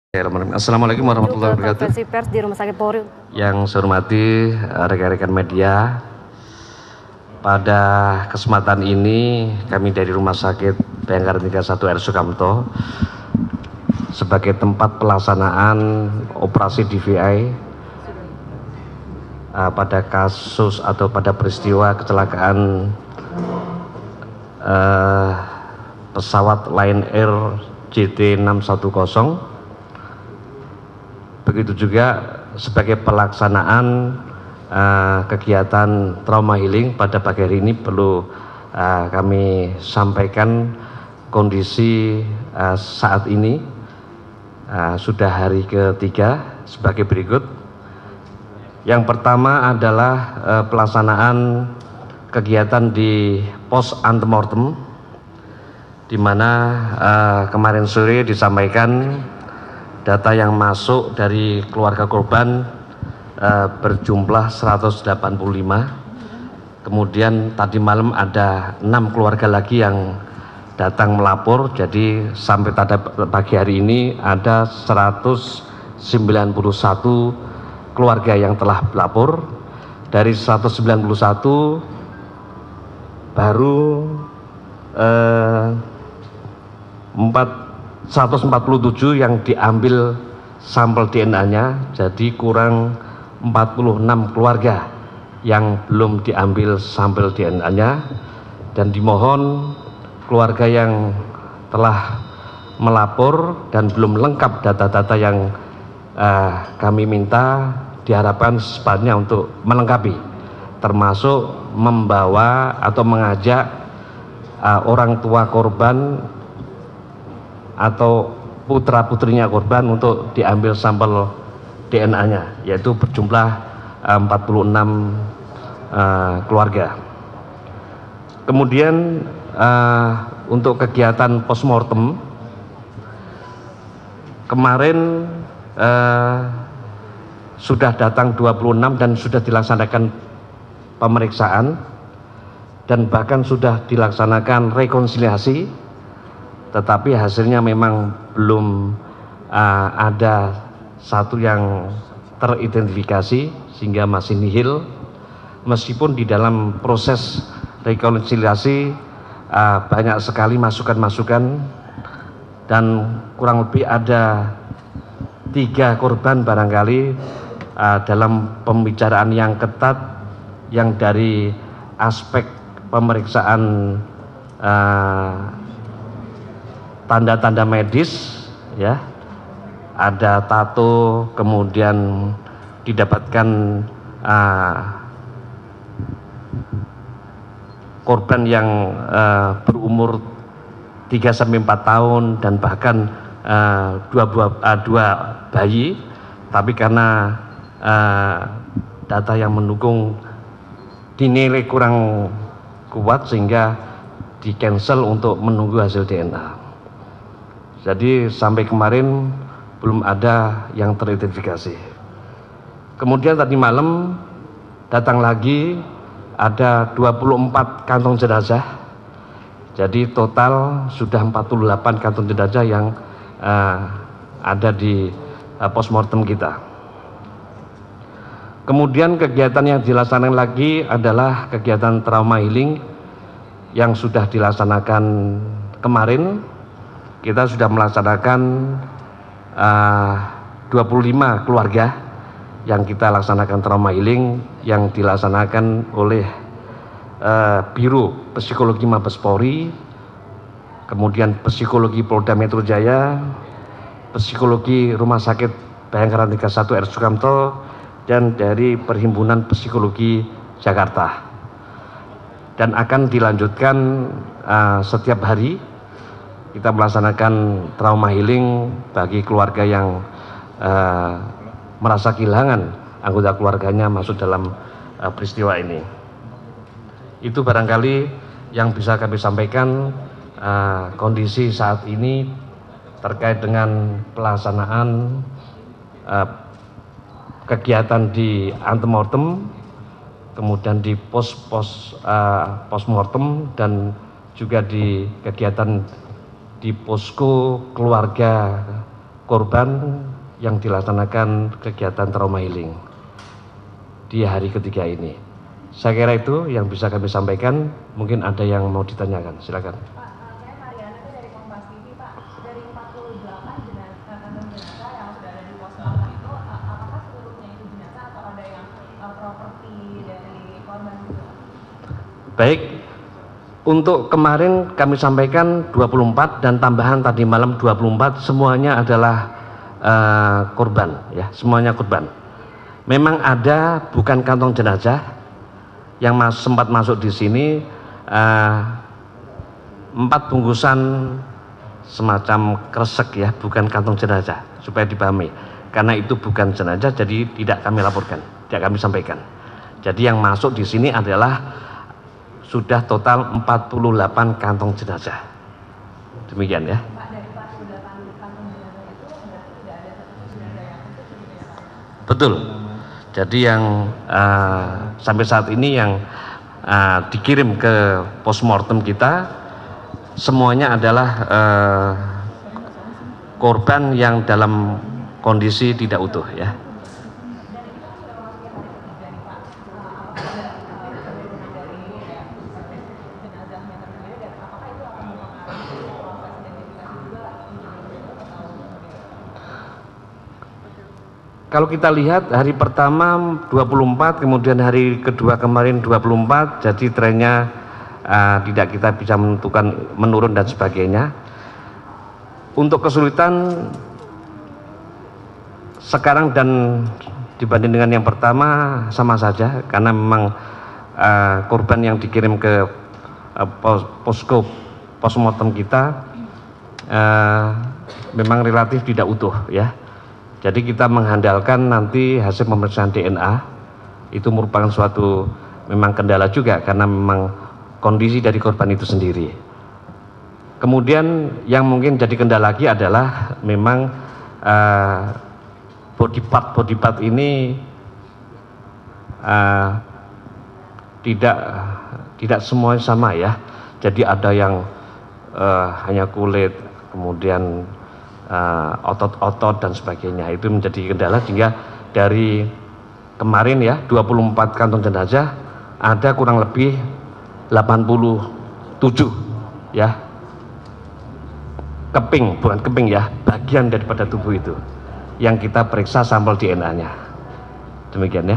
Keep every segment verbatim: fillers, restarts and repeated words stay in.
Assalamualaikum warahmatullahi wabarakatuh. Konferensi pers di Rumah Sakit Polri. Yang saya hormati rekan-rekan media, pada kesempatan ini kami dari Rumah Sakit Bayangkara tiga puluh satu R Sukamto sebagai tempat pelaksanaan operasi D V I uh, pada kasus atau pada peristiwa kecelakaan uh, pesawat Lion Air J T enam satu nol. Begitu juga sebagai pelaksanaan uh, kegiatan trauma healing pada pagi hari ini perlu uh, kami sampaikan kondisi uh, saat ini uh, sudah hari ketiga sebagai berikut. Yang pertama adalah uh, pelaksanaan kegiatan di pos antemortem, di mana uh, kemarin sore disampaikan data yang masuk dari keluarga korban uh, berjumlah seratus delapan puluh lima. Kemudian tadi malam ada enam keluarga lagi yang datang melapor. Jadi sampai pada pagi hari ini ada seratus sembilan puluh satu keluarga yang telah melapor. Dari seratus sembilan puluh satu baru uh, empat seratus empat puluh tujuh yang diambil sampel D N A-nya, jadi kurang empat puluh enam keluarga yang belum diambil sampel D N A-nya, dan dimohon keluarga yang telah melapor dan belum lengkap data-data yang uh, kami minta diharapkan secepatnya untuk melengkapi, termasuk membawa atau mengajak uh, orang tua korban atau putra-putrinya korban untuk diambil sampel D N A-nya, yaitu berjumlah uh, empat puluh enam uh, keluarga. Kemudian uh, untuk kegiatan postmortem kemarin uh, sudah datang dua puluh enam dan sudah dilaksanakan pemeriksaan dan bahkan sudah dilaksanakan rekonsiliasi. Tetapi hasilnya memang belum uh, ada satu yang teridentifikasi sehingga masih nihil, meskipun di dalam proses rekonsiliasi uh, banyak sekali masukan-masukan dan kurang lebih ada tiga korban barangkali uh, dalam pembicaraan yang ketat yang dari aspek pemeriksaan uh, tanda-tanda medis, ya, ada tato, kemudian didapatkan uh, korban yang uh, berumur tiga sampai empat tahun dan bahkan uh, dua buah uh, dua bayi, tapi karena uh, data yang mendukung dinilai kurang kuat sehingga di cancel untuk menunggu hasil D N A. Jadi sampai kemarin belum ada yang teridentifikasi. Kemudian tadi malam datang lagi ada dua puluh empat kantong jenazah. Jadi total sudah empat puluh delapan kantong jenazah yang uh, ada di uh, postmortem kita. Kemudian kegiatan yang dilaksanakan lagi adalah kegiatan trauma healing yang sudah dilaksanakan kemarin. Kita sudah melaksanakan uh, dua puluh lima keluarga yang kita laksanakan trauma healing yang dilaksanakan oleh uh, Biro Psikologi Mabes Polri, kemudian Psikologi Polda Metro Jaya, Psikologi Rumah Sakit Bayangkara tiga puluh satu R Sukamto, dan dari Perhimpunan Psikologi Jakarta. Dan akan dilanjutkan uh, setiap hari kita melaksanakan trauma healing bagi keluarga yang uh, merasa kehilangan anggota keluarganya masuk dalam uh, peristiwa ini. Itu barangkali yang bisa kami sampaikan uh, kondisi saat ini terkait dengan pelaksanaan uh, kegiatan di antemortem, kemudian di pos-pos uh, postmortem, dan juga di kegiatan di posko keluarga korban yang dilaksanakan kegiatan trauma healing di hari ketiga ini. Saya kira itu yang bisa kami sampaikan. Mungkin ada yang mau ditanyakan, silakan. Pak, saya Mariana dari Kompas T V, Pak. Dari empat puluh delapan jenazah kantong jenazah yang sudah ada di pos mortem itu, apakah seluruhnya itu jenazah atau ada yang uh, properti dari korban itu? Baik, untuk kemarin kami sampaikan dua puluh empat dan tambahan tadi malam dua puluh empat, semuanya adalah uh, korban, ya, semuanya korban. Memang ada bukan kantong jenazah yang mas, sempat masuk di sini, uh, empat bungkusan semacam kresek, ya, bukan kantong jenazah, supaya dipahami. Karena itu bukan jenazah, jadi tidak kami laporkan, tidak kami sampaikan. Jadi yang masuk di sini adalah sudah total empat puluh delapan kantong jenazah. Demikian, ya. Pak, dari empat puluh delapan kantong jenazah itu berarti tidak ada satu jenazah yang khusus gitu ya, Pak? Betul. Jadi yang uh, sampai saat ini yang uh, dikirim ke postmortem kita semuanya adalah uh, korban yang dalam kondisi tidak utuh, ya. Kalau kita lihat hari pertama dua puluh empat, kemudian hari kedua kemarin dua puluh empat, jadi trennya uh, tidak kita bisa menentukan menurun dan sebagainya. Untuk kesulitan sekarang dan dibanding dengan yang pertama sama saja, karena memang uh, korban yang dikirim ke uh, pos, posko postmortem kita uh, memang relatif tidak utuh, ya. Jadi kita mengandalkan nanti hasil pemeriksaan D N A, itu merupakan suatu memang kendala juga karena memang kondisi dari korban itu sendiri. Kemudian yang mungkin jadi kendala lagi adalah memang uh, body part body part ini uh, tidak tidak semuanya sama, ya. Jadi ada yang uh, hanya kulit, kemudian otot-otot uh, dan sebagainya, itu menjadi kendala sehingga dari kemarin, ya, dua puluh empat kantong jenazah ada kurang lebih delapan puluh tujuh, ya, keping, bukan keping, ya, bagian daripada tubuh itu yang kita periksa sampel D N A-nya. Demikian, ya.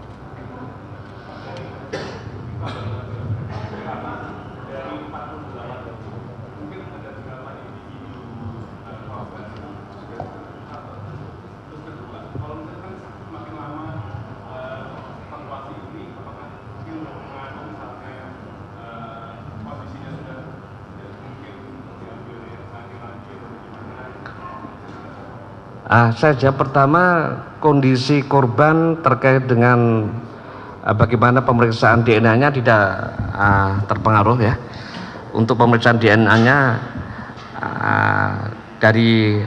Ah, saja pertama kondisi korban terkait dengan ah, bagaimana pemeriksaan D N A-nya tidak ah, terpengaruh, ya. Untuk pemeriksaan D N A-nya ah, dari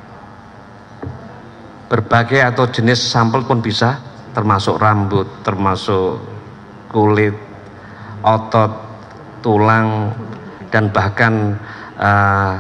berbagai atau jenis sampel pun bisa, termasuk rambut, termasuk kulit, otot, tulang, dan bahkan ah,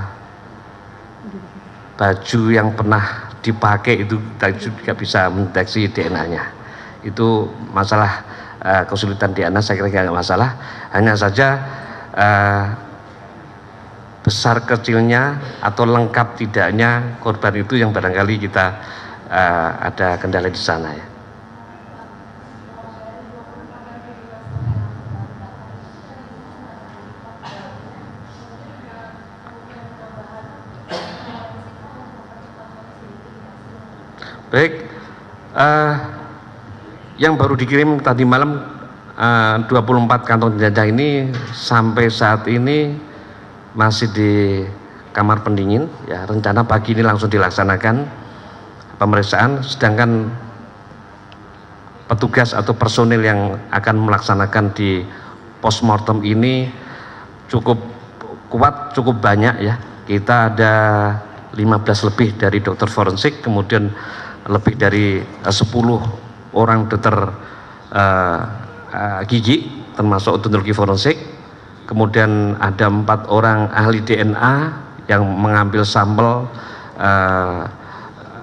baju yang pernah dipakai itu juga bisa mendeteksi D N A-nya. Itu masalah uh, kesulitan D N A saya kira tidak masalah. Hanya saja uh, besar kecilnya atau lengkap tidaknya korban itu yang barangkali kita uh, ada kendala di sana, ya. Baik, uh, yang baru dikirim tadi malam uh, dua puluh empat kantong jenazah ini sampai saat ini masih di kamar pendingin, ya. Rencana pagi ini langsung dilaksanakan pemeriksaan, sedangkan petugas atau personil yang akan melaksanakan di postmortem ini cukup kuat, cukup banyak, ya. Kita ada lima belas lebih dari dokter forensik, kemudian lebih dari sepuluh orang dokter uh, uh, gigi termasuk odontologi forensik, kemudian ada empat orang ahli D N A yang mengambil sampel uh,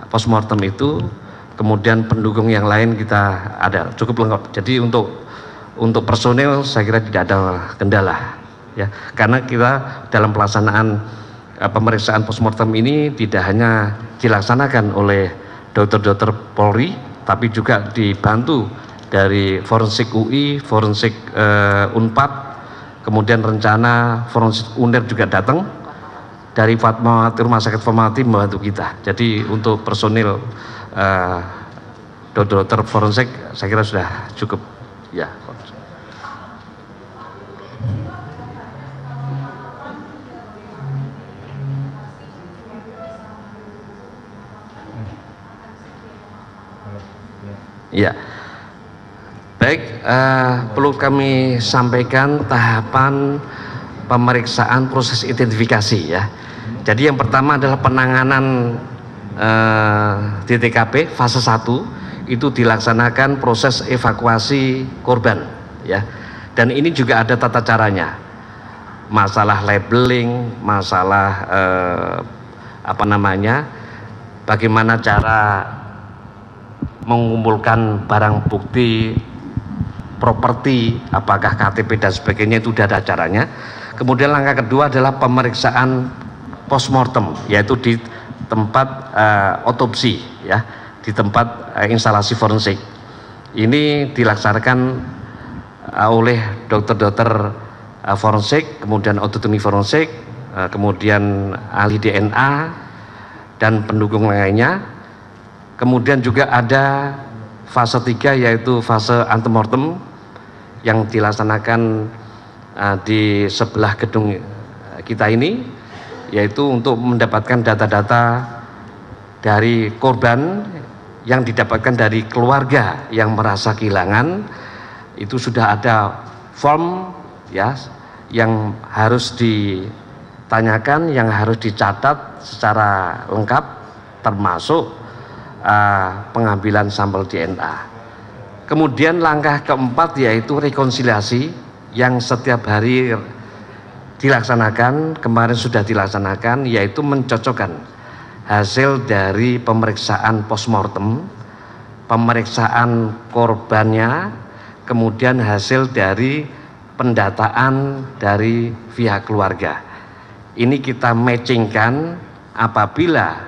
postmortem itu, kemudian pendukung yang lain kita ada cukup lengkap. Jadi untuk untuk personil saya kira tidak ada kendala ya, karena kita dalam pelaksanaan uh, pemeriksaan postmortem ini tidak hanya dilaksanakan oleh dokter-dokter Polri, tapi juga dibantu dari forensik U I, forensik uh, Unpad, kemudian rencana forensik U N E R juga datang, dari Fatmawati, Rumah Sakit Fatmawati membantu kita. Jadi untuk personil uh, dokter forensik saya kira sudah cukup ya. Ya, baik, uh, perlu kami sampaikan tahapan pemeriksaan proses identifikasi ya. Jadi yang pertama adalah penanganan uh, di T K P fase satu itu dilaksanakan proses evakuasi korban ya. Dan ini juga ada tata caranya. Masalah labeling, masalah uh, apa namanya? Bagaimana cara mengumpulkan barang bukti, properti, apakah K T P dan sebagainya, itu sudah ada caranya. Kemudian langkah kedua adalah pemeriksaan postmortem, yaitu di tempat uh, otopsi ya, di tempat uh, instalasi forensik. Ini dilaksanakan uh, oleh dokter-dokter uh, forensik, kemudian otonomi forensik, uh, kemudian ahli D N A dan pendukung lainnya. Kemudian juga ada fase tiga yaitu fase antemortem yang dilaksanakan uh, di sebelah gedung kita ini, yaitu untuk mendapatkan data-data dari korban yang didapatkan dari keluarga yang merasa kehilangan. Itu sudah ada form ya yang harus ditanyakan, yang harus dicatat secara lengkap, termasuk Uh, pengambilan sampel D N A. Kemudian langkah keempat yaitu rekonsiliasi yang setiap hari dilaksanakan, kemarin sudah dilaksanakan, yaitu mencocokkan hasil dari pemeriksaan postmortem, pemeriksaan korbannya, kemudian hasil dari pendataan dari pihak keluarga. Ini kita matchingkan apabila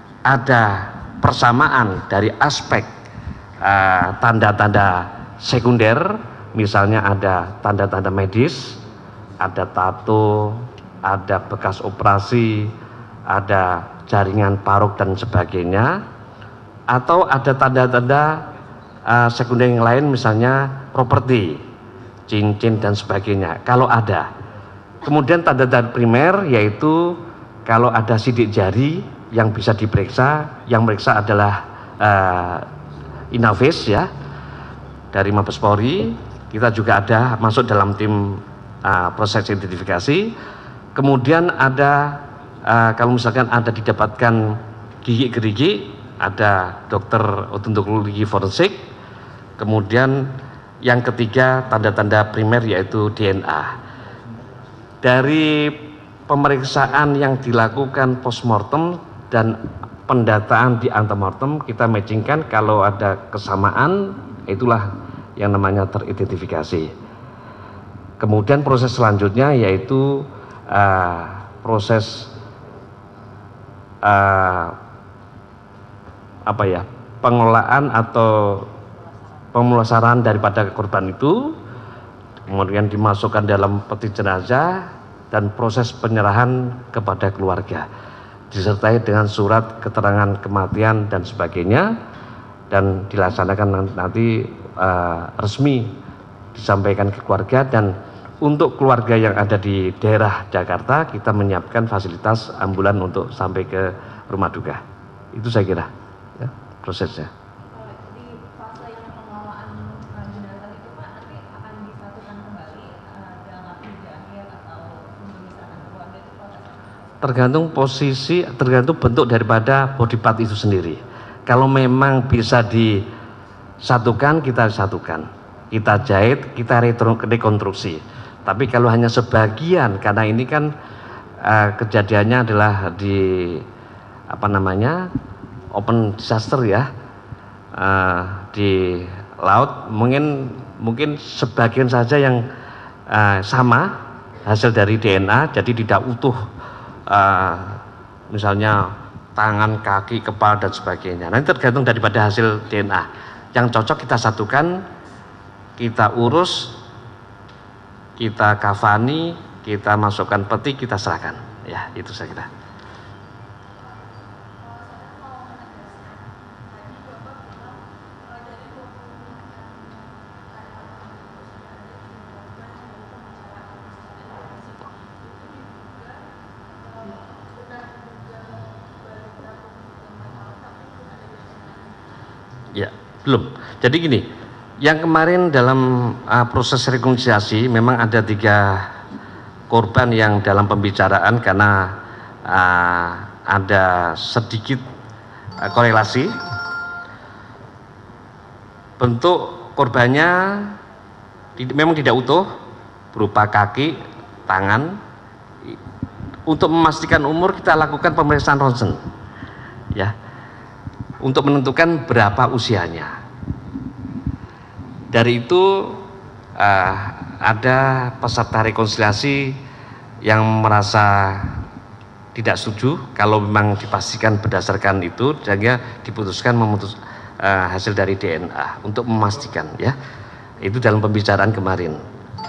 ada persamaan dari aspek tanda-tanda uh, sekunder, misalnya ada tanda-tanda medis, ada tato, ada bekas operasi, ada jaringan parok dan sebagainya, atau ada tanda-tanda uh, sekunder yang lain, misalnya properti, cincin dan sebagainya, kalau ada. Kemudian tanda-tanda primer yaitu kalau ada sidik jari yang bisa diperiksa, yang meriksa adalah uh, Inavis ya dari Mabes Polri. Kita juga ada masuk dalam tim uh, proses identifikasi. Kemudian ada uh, kalau misalkan ada didapatkan gigi gerigi, ada dokter odontologi forensik. Kemudian yang ketiga tanda-tanda primer yaitu D N A. Dari pemeriksaan yang dilakukan postmortem dan pendataan di antemortem, kita matchingkan, kalau ada kesamaan itulah yang namanya teridentifikasi. Kemudian proses selanjutnya yaitu uh, proses uh, apa ya pengelolaan atau pemulasaran daripada korban itu, kemudian dimasukkan dalam peti jenazah dan proses penyerahan kepada keluarga, disertai dengan surat keterangan kematian dan sebagainya, dan dilaksanakan nanti uh, resmi disampaikan ke keluarga. Dan untuk keluarga yang ada di daerah Jakarta, kita menyiapkan fasilitas ambulan untuk sampai ke rumah duka. Itu saya kira ya, prosesnya. Di fase yang pengelolaan jenazah itu Pak, nanti akan disatukan kembali uh, dalam waktu di akhir atau misalkan keluarga itu prosesnya? Tergantung posisi, tergantung bentuk daripada body part itu sendiri. Kalau memang bisa disatukan, kita satukan, kita jahit, kita rekonstruksi. Tapi kalau hanya sebagian, karena ini kan uh, kejadiannya adalah di apa namanya open disaster ya uh, di laut, mungkin mungkin sebagian saja yang uh, sama hasil dari D N A, jadi tidak utuh uh, misalnya tangan, kaki, kepala dan sebagainya. Nanti tergantung daripada hasil D N A yang cocok kita satukan, kita urus, kita kafani, kita masukkan peti, kita serahkan. Ya, itu saya kira. Ya, belum. Jadi gini, yang kemarin dalam uh, proses rekonsiliasi memang ada tiga korban yang dalam pembicaraan karena uh, ada sedikit uh, korelasi. Bentuk korbannya memang tidak utuh, berupa kaki, tangan. Untuk memastikan umur kita lakukan pemeriksaan ronsen. Ya. Untuk menentukan berapa usianya. Dari itu uh, ada peserta rekonsiliasi yang merasa tidak setuju kalau memang dipastikan berdasarkan itu, sehingga diputuskan memutus uh, hasil dari D N A untuk memastikan ya. Itu dalam pembicaraan kemarin.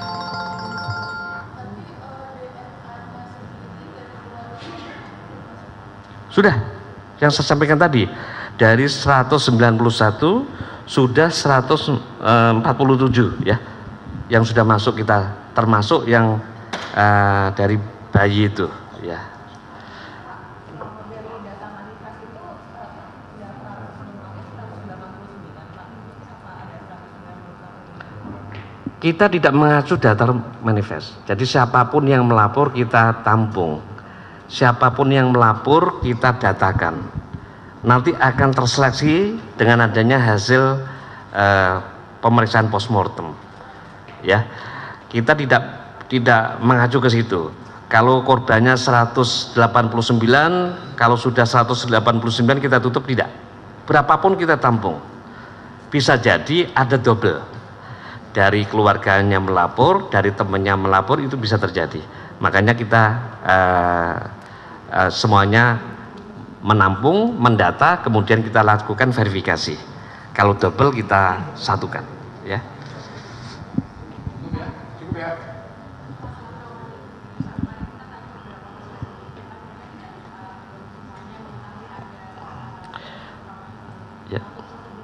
Sudah, yang saya sampaikan tadi. Dari seratus sembilan puluh satu sudah seratus empat puluh tujuh ya yang sudah masuk kita, termasuk yang uh, dari bayi itu ya. Kita tidak mengacu data manifest, jadi siapapun yang melapor kita tampung, siapapun yang melapor kita datakan. Nanti akan terseleksi dengan adanya hasil uh, pemeriksaan postmortem. Ya, kita tidak tidak mengacu ke situ. Kalau korbannya seratus delapan puluh sembilan, kalau sudah seratus delapan puluh sembilan kita tutup, tidak. Berapapun kita tampung. Bisa jadi ada double. Dari keluarganya melapor, dari temannya melapor, itu bisa terjadi. Makanya kita uh, uh, semuanya menampung, mendata, kemudian kita lakukan verifikasi. Kalau double kita satukan, ya. Cukup ya, cukup ya. Ya,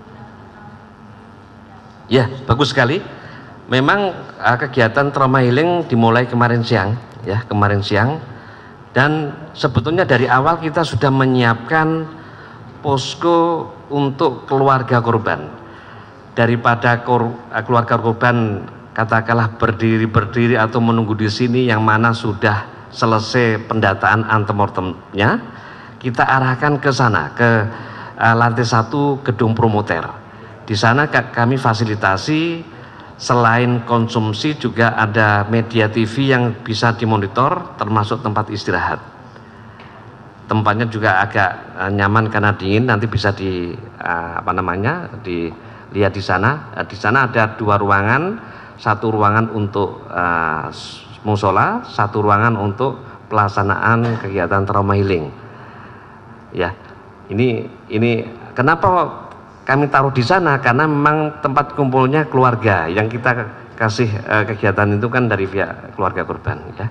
ya bagus sekali. Memang uh, kegiatan trauma healing dimulai kemarin siang, ya kemarin siang. Dan sebetulnya dari awal kita sudah menyiapkan posko untuk keluarga korban. Daripada kor, keluarga korban katakanlah berdiri-berdiri atau menunggu di sini yang mana sudah selesai pendataan antemortemnya, kita arahkan ke sana, ke uh, lantai satu gedung promoter. Di sana kami fasilitasi. Selain konsumsi juga ada media T V yang bisa dimonitor, termasuk tempat istirahat. Tempatnya juga agak uh, nyaman karena dingin, nanti bisa di uh, apa namanya dilihat di sana. Uh, di sana ada dua ruangan, satu ruangan untuk uh, musola, satu ruangan untuk pelaksanaan kegiatan trauma healing. Ya, ini ini kenapa kami taruh di sana, karena memang tempat kumpulnya keluarga yang kita kasih eh, kegiatan itu kan dari pihak keluarga korban ya.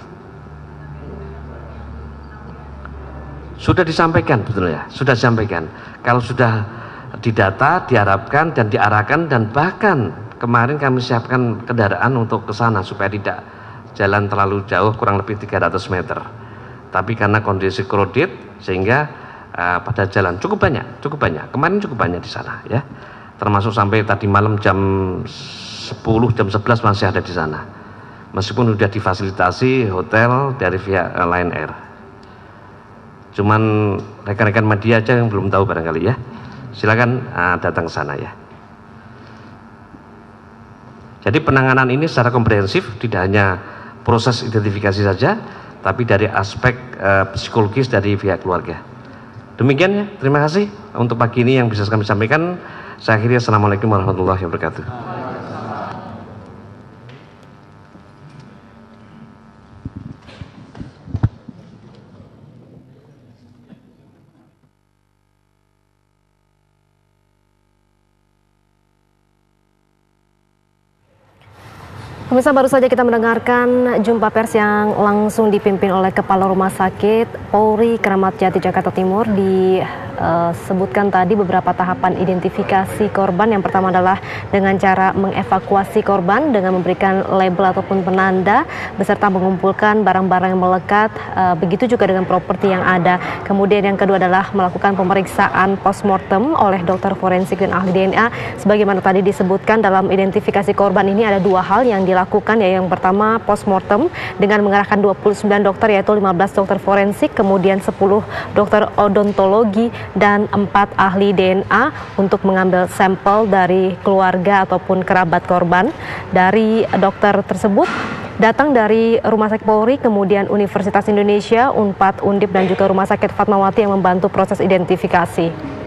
Sudah disampaikan betul ya, sudah disampaikan. Kalau sudah didata, diharapkan dan diarahkan, dan bahkan kemarin kami siapkan kendaraan untuk ke sana supaya tidak jalan terlalu jauh, kurang lebih tiga ratus meter. Tapi karena kondisi kredit sehingga Uh, pada jalan cukup banyak, cukup banyak. Kemarin cukup banyak di sana, ya. Termasuk sampai tadi malam jam sepuluh, jam sebelas masih ada di sana. Meskipun sudah difasilitasi hotel dari pihak uh, Lion Air. Cuman rekan-rekan media aja yang belum tahu barangkali ya. Silakan uh, datang ke sana ya. Jadi penanganan ini secara komprehensif, tidak hanya proses identifikasi saja, tapi dari aspek uh, psikologis dari pihak keluarga. Demikian ya, terima kasih untuk pagi ini yang bisa kami sampaikan. Saya akhiri, assalamualaikum warahmatullahi wabarakatuh. Pemirsa, baru saja kita mendengarkan jumpa pers yang langsung dipimpin oleh Kepala Rumah Sakit Polri Kramat Jati Jakarta Timur. Disebutkan tadi beberapa tahapan identifikasi korban. Yang pertama adalah dengan cara mengevakuasi korban dengan memberikan label ataupun penanda beserta mengumpulkan barang-barang yang melekat, begitu juga dengan properti yang ada. Kemudian yang kedua adalah melakukan pemeriksaan postmortem oleh dokter forensik dan ahli D N A. Sebagaimana tadi disebutkan dalam identifikasi korban ini ada dua hal yang dilakukan. Lakukan ya, yang pertama postmortem dengan mengerahkan dua puluh sembilan dokter, yaitu lima belas dokter forensik, kemudian sepuluh dokter odontologi dan empat ahli D N A untuk mengambil sampel dari keluarga ataupun kerabat korban. Dari dokter tersebut datang dari Rumah Sakit Polri, kemudian Universitas Indonesia, Unpad, Undip dan juga Rumah Sakit Fatmawati yang membantu proses identifikasi.